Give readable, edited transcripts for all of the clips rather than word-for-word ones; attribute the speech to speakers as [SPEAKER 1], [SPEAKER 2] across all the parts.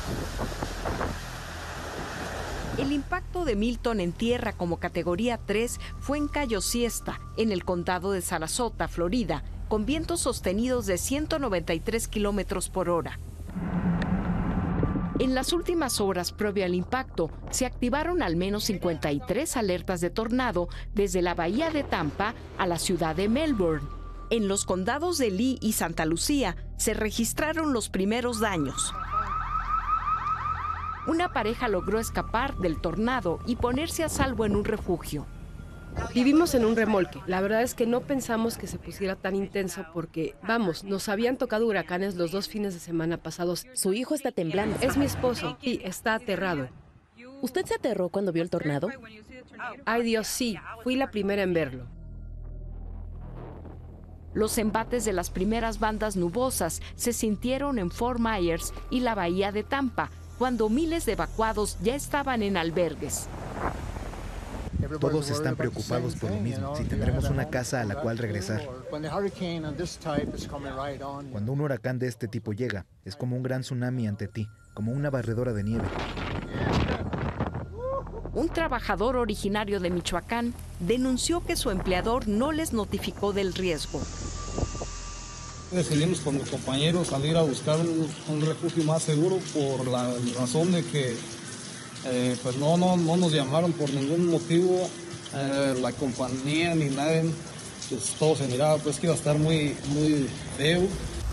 [SPEAKER 1] El impacto de Milton en tierra como categoría 3 fue en Cayo Siesta, en el condado de Sarasota, Florida, con vientos sostenidos de 193 kilómetros por hora. En las últimas horas previo al impacto, se activaron al menos 53 alertas de tornado desde la bahía de Tampa a la ciudad de Melbourne. En los condados de Lee y Santa Lucía se registraron los primeros daños. Una pareja logró escapar del tornado y ponerse a salvo en un refugio.
[SPEAKER 2] Vivimos en un remolque. La verdad es que no pensamos que se pusiera tan intenso porque, vamos, nos habían tocado huracanes los 2 fines de semana pasados.
[SPEAKER 3] Su hijo está temblando.
[SPEAKER 2] Es mi esposo y está aterrado.
[SPEAKER 3] ¿Usted se aterró cuando vio el tornado?
[SPEAKER 2] Ay Dios, sí. Fui la primera en verlo.
[SPEAKER 1] Los embates de las primeras bandas nubosas se sintieron en Fort Myers y la bahía de Tampa, cuando miles de evacuados ya estaban en albergues.
[SPEAKER 4] Todos están preocupados por lo mismo, si tendremos una casa a la cual regresar. Cuando un huracán de este tipo llega, es como un gran tsunami ante ti, como una barredora de nieve.
[SPEAKER 1] Un trabajador originario de Michoacán denunció que su empleador no les notificó del riesgo.
[SPEAKER 5] Decidimos con mis compañeros salir a buscar un refugio más seguro por la razón de que pues no nos llamaron por ningún motivo, la compañía ni nadie, pues todo se miraba pues que iba a estar muy feo.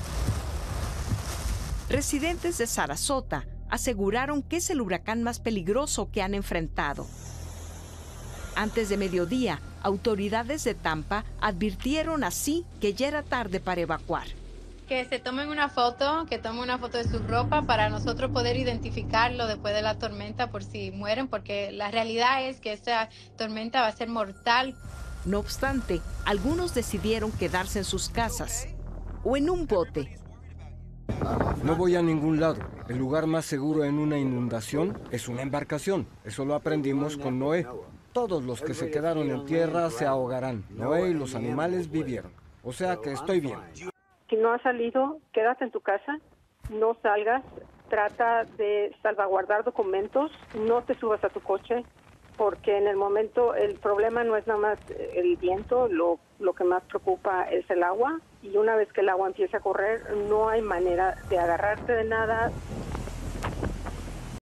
[SPEAKER 1] Residentes de Sarasota aseguraron que es el huracán más peligroso que han enfrentado. Antes de mediodía, autoridades de Tampa advirtieron así que ya era tarde para evacuar.
[SPEAKER 6] Que se tomen una foto, que tomen una foto de su ropa para nosotros poder identificarlo después de la tormenta por si mueren, porque la realidad es que esta tormenta va a ser mortal.
[SPEAKER 1] No obstante, algunos decidieron quedarse en sus casas o en un bote.
[SPEAKER 7] No voy a ningún lado. El lugar más seguro en una inundación es una embarcación. Eso lo aprendimos con Noé. Todos los que se quedaron en tierra se ahogarán. Noé y los animales vivieron. O sea que estoy bien.
[SPEAKER 8] Si no has salido, quédate en tu casa, no salgas, trata de salvaguardar documentos, no te subas a tu coche, porque en el momento el problema no es nada más el viento, lo que más preocupa es el agua, y una vez que el agua empieza a correr, no hay manera de agarrarte de nada.